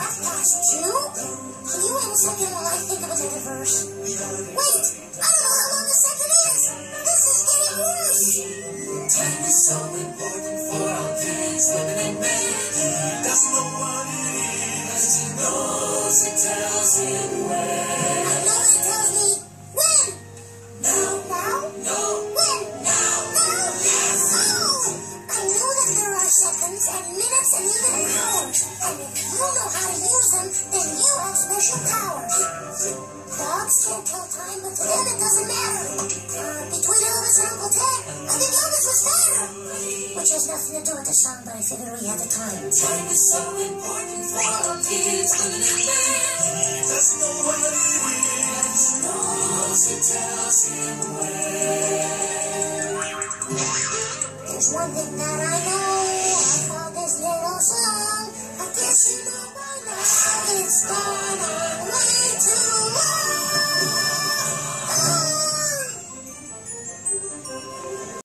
2. Can you wait a second while I think of another verse? Wait! I don't know how long the second is! This is getting worse! Time is so important for all kids living in Maine. He doesn't know what it is. He knows it tells him when. I know it tells me when! Now. Now? No. When? Now. Now? Yes. Oh! I know that there are seconds and minutes and even hours. And if you know how to use them, then you have special powers. Dogs can't tell time, but to them it doesn't matter. Between Elvis and Uncle Ted, I think Elvis was fatter. Which has nothing to do with the song, but I figured we had the time. Time is so important for all kids living in Maine. He doesn't know what it is. He knows it tells him when. There's one thing that I know. I found this little song. I guess you know by now. It's gone on.